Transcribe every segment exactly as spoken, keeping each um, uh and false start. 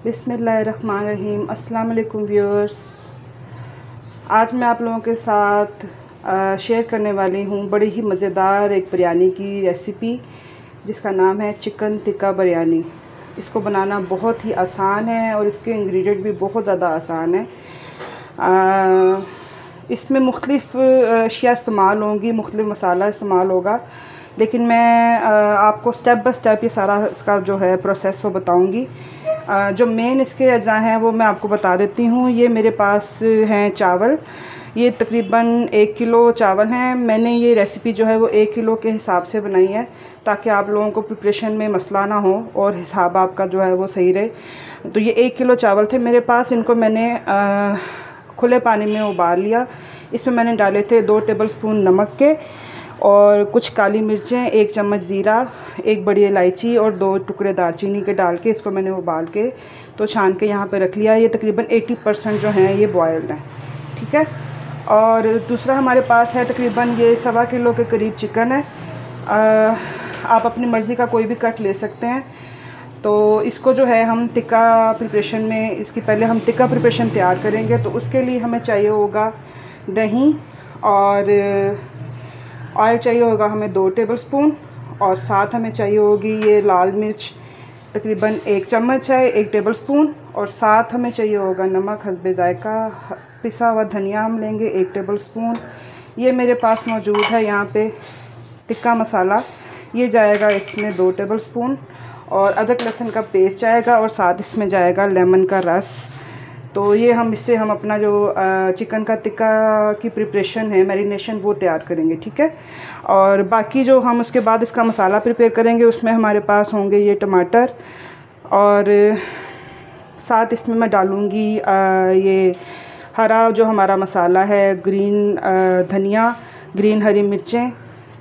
बिस्मिल्लाहिर्रहमानिर्रहीम। अस्सलाम वालेकुम व्यूअर्स, आज मैं आप लोगों के साथ आ, शेयर करने वाली हूँ बड़ी ही मज़ेदार एक बिरयानी की रेसिपी जिसका नाम है चिकन टिक्का बिरयानी। इसको बनाना बहुत ही आसान है और इसके इंग्रेडिएंट भी बहुत ज़्यादा आसान है। आ, इसमें मुख्तलिफ़ अशिया इस्तेमाल होंगी, मुख्तलिफ़ मसाला इस्तेमाल होगा, लेकिन मैं आ, आपको स्टेप बाय स्टेप ये सारा इसका जो है प्रोसेस वो बताऊंगी। आ, जो मेन इसके अज़ा हैं वो मैं आपको बता देती हूँ। ये मेरे पास हैं चावल, ये तकरीबन एक किलो चावल हैं। मैंने ये रेसिपी जो है वो एक किलो के हिसाब से बनाई है ताकि आप लोगों को प्रिपरेशन में मसला ना हो और हिसाब आपका जो है वो सही रहे। तो ये एक किलो चावल थे मेरे पास, इनको मैंने आ, खुले पानी में उबाल लिया। इसमें मैंने डाले थे दो टेबलस्पून नमक के और कुछ काली मिर्चें, एक चम्मच ज़ीरा, एक बड़ी इलायची और दो टुकड़े दालचीनी के डाल के इसको मैंने उबाल के तो छान के यहाँ पे रख लिया। ये तकरीबन अस्सी परसेंट जो हैं ये बॉयल्ड हैं, ठीक है। और दूसरा हमारे पास है तकरीबन ये सवा किलो के करीब चिकन है। आ, आप अपनी मर्ज़ी का कोई भी कट ले सकते हैं। तो इसको जो है हम टिक्का प्रिपरेशन में, इसकी पहले हम टिक्का प्रिपरेशन तैयार करेंगे। तो उसके लिए हमें चाहिए होगा दही और ऑयल चाहिए होगा हमें दो टेबलस्पून, और साथ हमें चाहिए होगी ये लाल मिर्च तकरीबन एक चम्मच है, एक टेबलस्पून, और साथ हमें चाहिए होगा नमक हस्बे ज़ायका। पिसा हुआ धनिया हम लेंगे एक टेबलस्पून। ये मेरे पास मौजूद है यहाँ पे टिक्का मसाला, ये जाएगा इसमें दो टेबलस्पून, और अदरक लहसुन का पेस्ट जाएगा, और साथ इसमें जाएगा लेमन का रस। तो ये हम इससे हम अपना जो चिकन का टिक्का की प्रिपरेशन है, मैरिनेशन, वो तैयार करेंगे, ठीक है। और बाकी जो हम उसके बाद इसका मसाला प्रिपेयर करेंगे उसमें हमारे पास होंगे ये टमाटर, और साथ इसमें मैं डालूँगी ये हरा जो हमारा मसाला है, ग्रीन धनिया, ग्रीन हरी मिर्चें,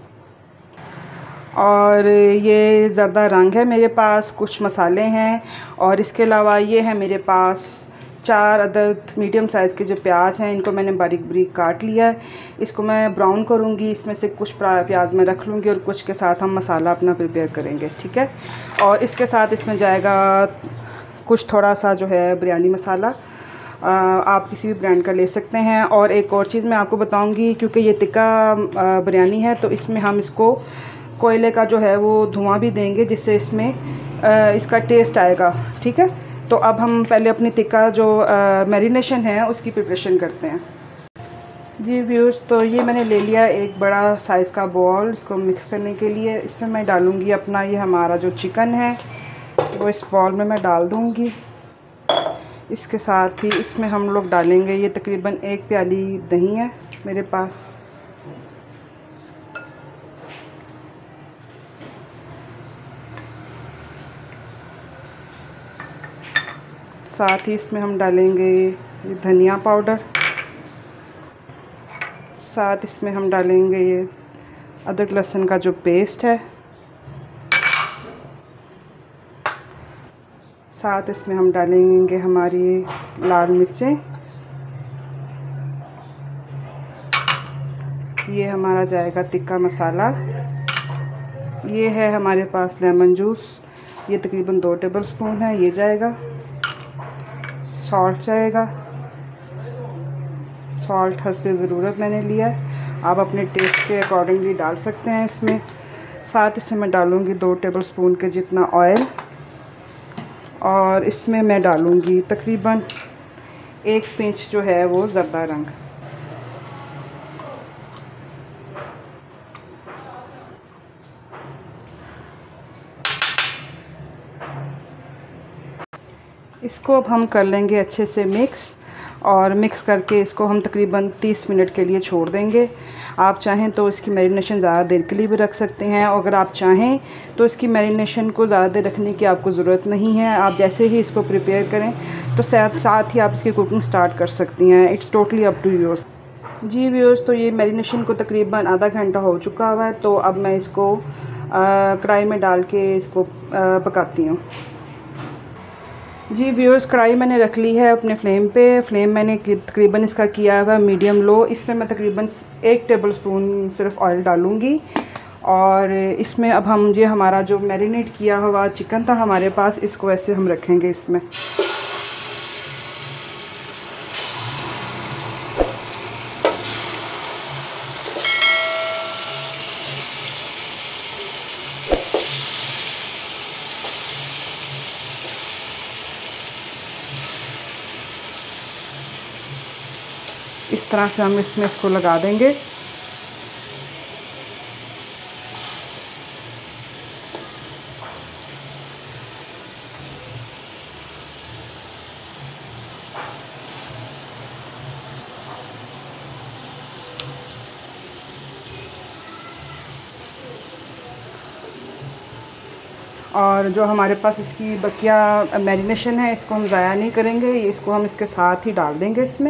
और ये ज़र्दा रंग है मेरे पास, कुछ मसाले हैं। और इसके अलावा ये है मेरे पास चार अदद मीडियम साइज़ के जो प्याज हैं, इनको मैंने बारीक बारीक काट लिया है। इसको मैं ब्राउन करूँगी, इसमें से कुछ प्याज मैं रख लूँगी और कुछ के साथ हम मसाला अपना प्रिपेयर करेंगे, ठीक है। और इसके साथ इसमें जाएगा कुछ थोड़ा सा जो है बिरयानी मसाला, आ, आप किसी भी ब्रांड का ले सकते हैं। और एक और चीज़ मैं आपको बताऊँगी, क्योंकि ये टिक्का बिरयानी है तो इसमें हम इसको कोयले का जो है वो धुआं भी देंगे, जिससे इसमें आ, इसका टेस्ट आएगा, ठीक है। तो अब हम पहले अपनी टिक्का जो मैरिनेशन है उसकी प्रिपरेशन करते हैं। जी व्यूअर्स, तो ये मैंने ले लिया एक बड़ा साइज़ का बॉल इसको मिक्स करने के लिए। इसमें मैं डालूँगी अपना ये हमारा जो चिकन है वो इस बॉल में मैं डाल दूँगी। इसके साथ ही इसमें हम लोग डालेंगे ये तकरीबन एक प्याली दही है मेरे पास, साथ ही इसमें हम डालेंगे ये धनिया पाउडर, साथ इसमें हम डालेंगे ये अदरक लहसुन का जो पेस्ट है, साथ इसमें हम डालेंगे हमारी लाल मिर्चें, ये हमारा जाएगा टिक्का मसाला, ये है हमारे पास लेमन जूस, ये तकरीबन दो टेबलस्पून है, ये जाएगा। सॉल्ट जाएगा, सॉल्ट हस्बे ज़रूरत मैंने लिया है, आप अपने टेस्ट के अकॉर्डिंगली डाल सकते हैं इसमें। साथ इसमें मैं डालूँगी दो टेबलस्पून के जितना ऑयल, और इसमें मैं डालूँगी तकरीबन एक पिंच जो है वो ज़र्दा रंग। इसको अब हम कर लेंगे अच्छे से मिक्स, और मिक्स करके इसको हम तकरीबन तीस मिनट के लिए छोड़ देंगे। आप चाहें तो इसकी मैरिनेशन ज़्यादा देर के लिए भी रख सकते हैं, और अगर आप चाहें तो इसकी मैरिनेशन को ज़्यादा देर रखने की आपको ज़रूरत नहीं है। आप जैसे ही इसको प्रिपेयर करें तो साथ साथ ही आप इसकी कुकिंग स्टार्ट कर सकती हैं। It's totally up to you. जी व्यूअर्स, तो ये मैरिनेशन को तकरीबन आधा घंटा हो चुका हुआ है। तो अब मैं इसको कढ़ाई में डाल के इसको आ, पकाती हूँ। जी व्यूअर्स, कढ़ाई मैंने रख ली है अपने फ्लेम पे। फ्लेम मैंने तकरीबन इसका किया हुआ मीडियम लो। इसमें मैं तकरीबन एक टेबलस्पून सिर्फ ऑयल डालूँगी, और इसमें अब हम ये हमारा जो मैरिनेट किया हुआ चिकन था हमारे पास, इसको ऐसे हम रखेंगे इसमें। इस तरह से हम इसमें इसको लगा देंगे। और जो हमारे पास इसकी बकिया मैरिनेशन है, इसको हम ज़ाया नहीं करेंगे, इसको हम इसके साथ ही डाल देंगे इसमें।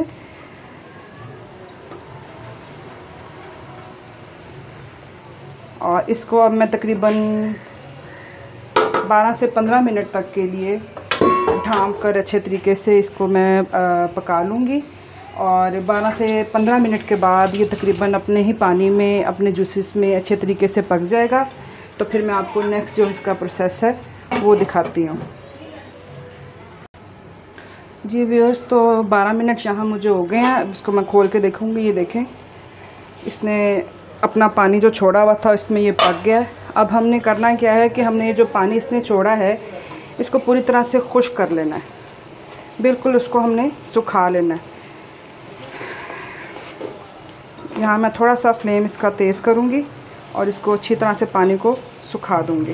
और इसको अब मैं तकरीबन बारह से पंद्रह मिनट तक के लिए ढाँप कर अच्छे तरीके से इसको मैं पका लूँगी। और बारह से पंद्रह मिनट के बाद ये तकरीबन अपने ही पानी में, अपने जूसेस में अच्छे तरीके से पक जाएगा। तो फिर मैं आपको नेक्स्ट जो इसका प्रोसेस है वो दिखाती हूँ। जी व्यूअर्स, तो बारह मिनट यहाँ मुझे हो गए हैं। इसको मैं खोल के देखूँगी। ये देखें, इसने अपना पानी जो छोड़ा हुआ था इसमें ये पक गया है। अब हमने करना क्या है कि हमने ये जो पानी इसने छोड़ा है इसको पूरी तरह से खुश्क कर लेना है, बिल्कुल उसको हमने सुखा लेना है। यहाँ मैं थोड़ा सा फ्लेम इसका तेज़ करूँगी और इसको अच्छी तरह से पानी को सुखा दूँगी।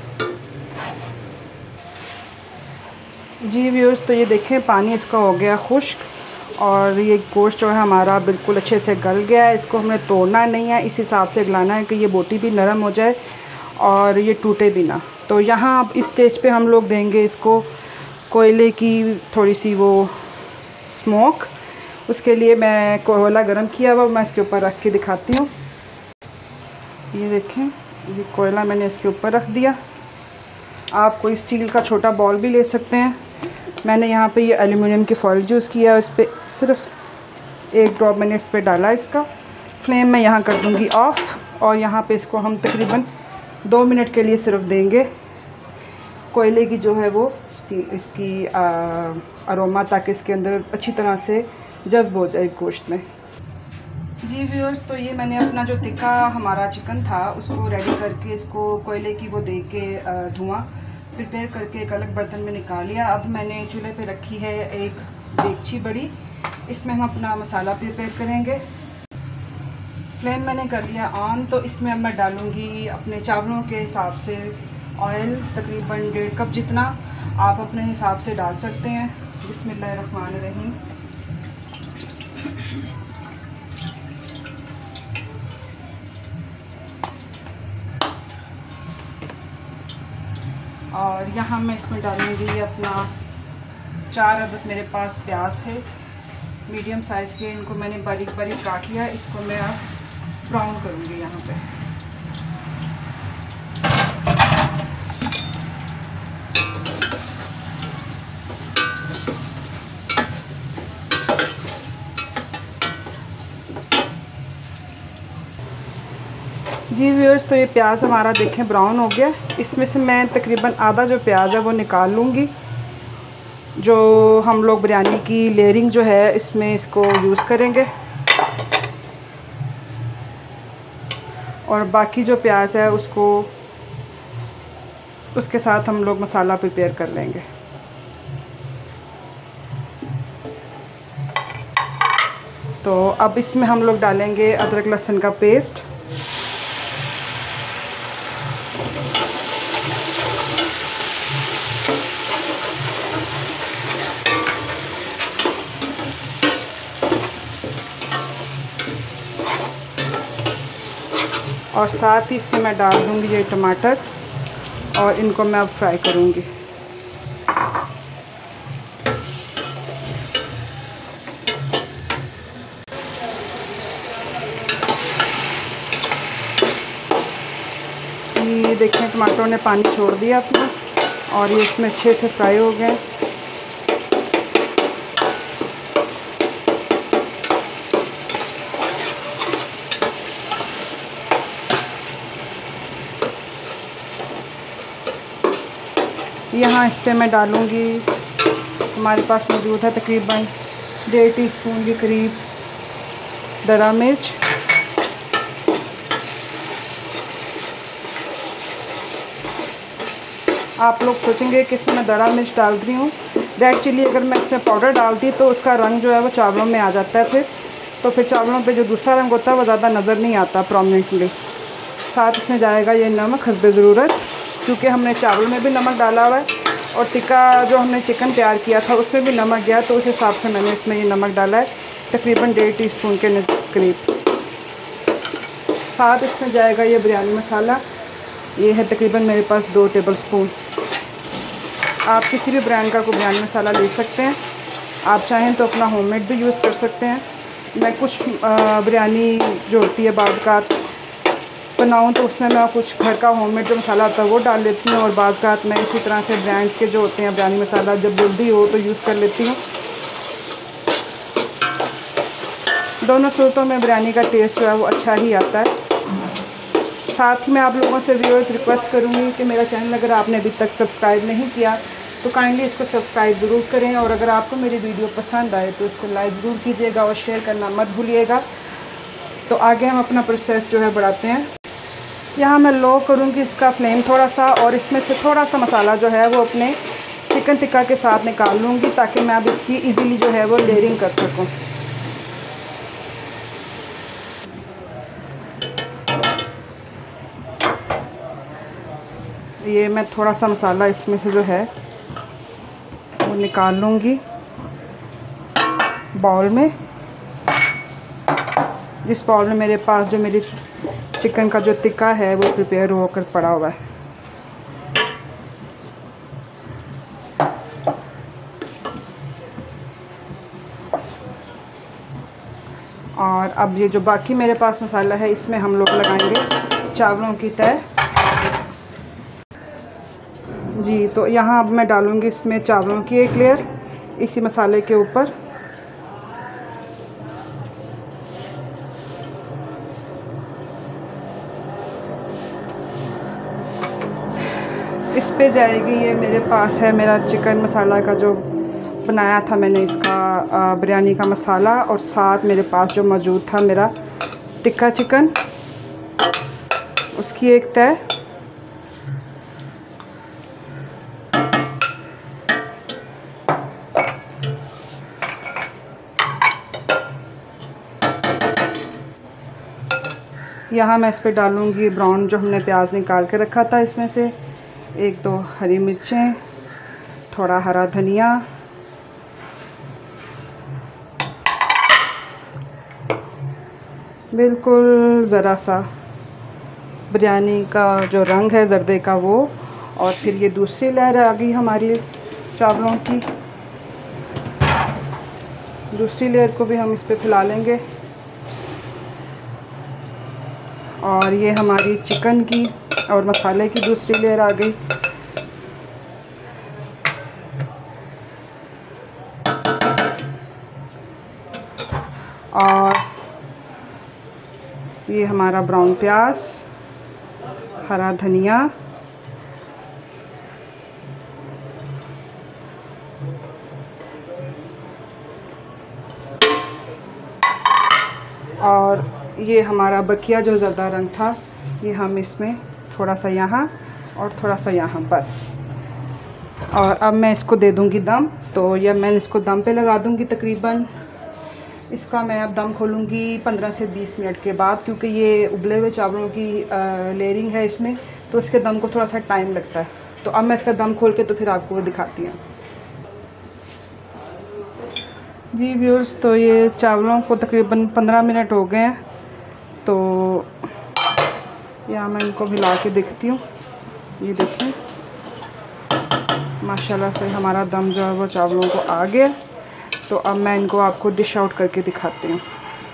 जी व्यूअर्स, तो ये देखें पानी इसका हो गया खुश्क और ये गोश्त जो है हमारा बिल्कुल अच्छे से गल गया है। इसको हमें तोड़ना नहीं है, इस हिसाब से गलाना है कि ये बोटी भी नरम हो जाए और ये टूटे भी ना। तो यहाँ अब इस स्टेज पे हम लोग देंगे इसको कोयले की थोड़ी सी वो स्मोक। उसके लिए मैं कोयला गरम किया हुआ, मैं इसके ऊपर रख के दिखाती हूँ। ये देखें, ये कोयला मैंने इसके ऊपर रख दिया। आप कोई स्टील का छोटा बॉल भी ले सकते हैं। मैंने यहाँ पे ये एल्युमिनियम की फॉइल यूज़ किया है, इस पर सिर्फ एक ड्रॉप मैंने इस पर डाला। इसका फ्लेम मैं यहाँ कर दूँगी ऑफ़ और यहाँ पे इसको हम तकरीबन दो मिनट के लिए सिर्फ देंगे कोयले की जो है वो इसकी अरोमा, ताकि इसके अंदर अच्छी तरह से जज्ब हो जाए गोश्त में। जी व्यूअर्स, तो ये मैंने अपना जो तिक्का हमारा चिकन था उसको रेडी करके इसको कोयले की वो दे के धुआं प्रिपेयर करके एक अलग बर्तन में निकाल लिया। अब मैंने चूल्हे पे रखी है एक देगची बड़ी, इसमें हम अपना मसाला प्रिपेयर करेंगे। फ्लेम मैंने कर लिया ऑन। तो इसमें अब मैं डालूँगी अपने चावलों के हिसाब से ऑयल, तकरीबन डेढ़ कप जितना। आप अपने हिसाब से डाल सकते हैं। बिस्मिल्लाहिर्रहमानिर्रहीम। और यहाँ मैं इसमें डालूँगी अपना चार अदद मेरे पास प्याज थे मीडियम साइज़ के, इनको मैंने बारीक बारीक काट लिया। इसको मैं अब ब्राउन करूँगी यहाँ पे। जी व्यूअर्स, तो ये प्याज हमारा देखें ब्राउन हो गया। इसमें से मैं तकरीबन आधा जो प्याज है वो निकाल लूँगी। जो हम लोग बिरयानी की लेयरिंग जो है इसमें इसको यूज़ करेंगे। और बाकी जो प्याज है उसको उसके साथ हम लोग मसाला प्रिपेयर कर लेंगे। तो अब इसमें हम लोग डालेंगे अदरक लहसुन का पेस्ट, और साथ ही इसमें मैं डाल दूँगी ये टमाटर और इनको मैं अब फ्राई करूँगी। ये देखें टमाटरों ने पानी छोड़ दिया अपना और ये इसमें अच्छे से फ्राई हो गए। यहाँ इस पर मैं डालूँगी, हमारे पास मौजूद है तकरीबन डेढ़ टी स्पून के करीब दरा मिर्च, आप लोग सोचेंगे कि इसमें मैं दरा मिर्च डाल रही हूँ। रेड चिली अगर मैं इसमें पाउडर डालती तो उसका रंग जो है वो चावलों में आ जाता है फिर, तो फिर चावलों पे जो दूसरा रंग होता है वो ज़्यादा नज़र नहीं आता प्रोमिनेंटली। साथ इसमें जाएगा ये नमक हस्बे ज़रूरत, क्योंकि हमने चावल में भी नमक डाला हुआ है और टिक्का जो हमने चिकन तैयार किया था उसमें भी नमक गया, तो उस हिसाब से मैंने इसमें ये नमक डाला है, तकरीबन डेढ़ टी स्पून के करीब। साथ इसमें जाएगा ये बिरयानी मसाला, ये है तकरीबन मेरे पास दो टेबल स्पून। आप किसी भी ब्रांड का कोई बिरयानी मसाला ले सकते हैं, आप चाहें तो अपना होममेड भी यूज़ कर सकते हैं। मैं कुछ बिरयानी जो होती है बाज़ बनाऊँ तो उसमें मैं कुछ घर का होममेड जो मसाला होता है वो डाल लेती हूँ, और बाज़ मैं इसी तरह से ब्रांड्स के जो होते हैं बिरयानी मसाला जब जल्दी हो तो यूज़ कर लेती हूँ। दोनों सूरतों में बिरयानी का टेस्ट जो है वो अच्छा ही आता है। साथ में आप लोगों से व्यूअर्स रिक्वेस्ट करूँगी कि मेरा चैनल अगर आपने अभी तक सब्सक्राइब नहीं किया तो काइंडली इसको सब्सक्राइब ज़रूर करें, और अगर आपको मेरी वीडियो पसंद आए तो इसको लाइक ज़रूर कीजिएगा और शेयर करना मत भूलिएगा। तो आगे हम अपना प्रोसेस जो है बढ़ाते हैं। यहाँ मैं लो करूँगी इसका फ्लेम थोड़ा सा, और इसमें से थोड़ा सा मसाला जो है वो अपने चिकन टिक्का के साथ निकाल लूँगी, ताकि मैं अब इसकी ईज़िली जो है वो लेयरिंग कर सकूँ। ये मैं थोड़ा सा मसाला इसमें से जो है वो निकाल लूँगी बाउल में, जिस बाउल में मेरे पास जो मेरी चिकन का जो टिक्का है वो प्रिपेयर होकर पड़ा हुआ है। और अब ये जो बाकी मेरे पास मसाला है इसमें हम लोग लगाएंगे चावलों की तह जी। तो यहाँ अब मैं डालूँगी इसमें चावलों की एक लेयर इसी मसाले के ऊपर। इस पे जाएगी ये मेरे पास है मेरा चिकन मसाला का जो बनाया था मैंने इसका बिरयानी का मसाला, और साथ मेरे पास जो मौजूद था मेरा टिक्का चिकन उसकी एक तह। यहाँ मैं इस पे डालूँगी ब्राउन जो हमने प्याज निकाल के रखा था, इसमें से एक दो हरी मिर्चें, थोड़ा हरा धनिया, बिल्कुल ज़रा सा बिरयानी का जो रंग है जर्दे का वो, और फिर ये दूसरी लेयर आ गई हमारी चावलों की। दूसरी लेयर को भी हम इस पे फैला लेंगे, और ये हमारी चिकन की और मसाले की दूसरी लेयर आ गई। और ये हमारा ब्राउन प्याज, हरा धनिया, और ये हमारा बकिया जो ज़्यादा रंग था ये हम इसमें थोड़ा सा यहाँ और थोड़ा सा यहाँ बस। और अब मैं इसको दे दूँगी दम। तो यह मैं इसको दम पे लगा दूँगी तकरीबन। इसका मैं अब दम खोलूँगी पंद्रह से बीस मिनट के बाद, क्योंकि ये उबले हुए चावलों की लेयरिंग है इसमें, तो इसके दम को थोड़ा सा टाइम लगता है। तो अब मैं इसका दम खोल के तो फिर आपको दिखाती हूँ जी व्यूअर्स। तो ये चावलों को तकरीबन पंद्रह मिनट हो गए हैं, तो यहाँ मैं इनको हिला के देखती हूँ। ये देखिए माशाल्लाह से हमारा दम जो है वो चावलों को आ गया। तो अब मैं इनको आपको डिश आउट करके दिखाती हूँ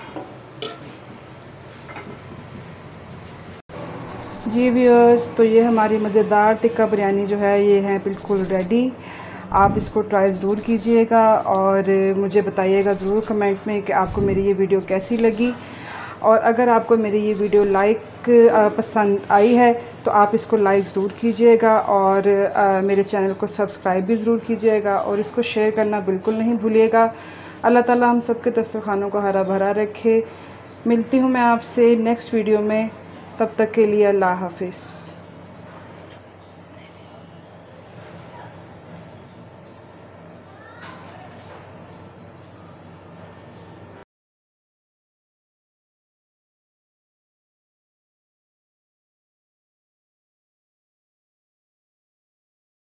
जी व्यूअर्स। तो ये हमारी मज़ेदार टिक्का बिरयानी जो है ये है बिल्कुल रेडी। आप इसको ट्राई ज़रूर कीजिएगा और मुझे बताइएगा ज़रूर कमेंट में कि आपको मेरी ये वीडियो कैसी लगी। और अगर आपको मेरी ये वीडियो लाइक पसंद आई है तो आप इसको लाइक ज़रूर कीजिएगा, और आ, मेरे चैनल को सब्सक्राइब भी ज़रूर कीजिएगा, और इसको शेयर करना बिल्कुल नहीं भूलिएगा। अल्लाह ताला हम सबके दस्तरखानों को हरा भरा रखे। मिलती हूँ मैं आपसे नेक्स्ट वीडियो में, तब तक के लिए अल्लाह हाफिज़।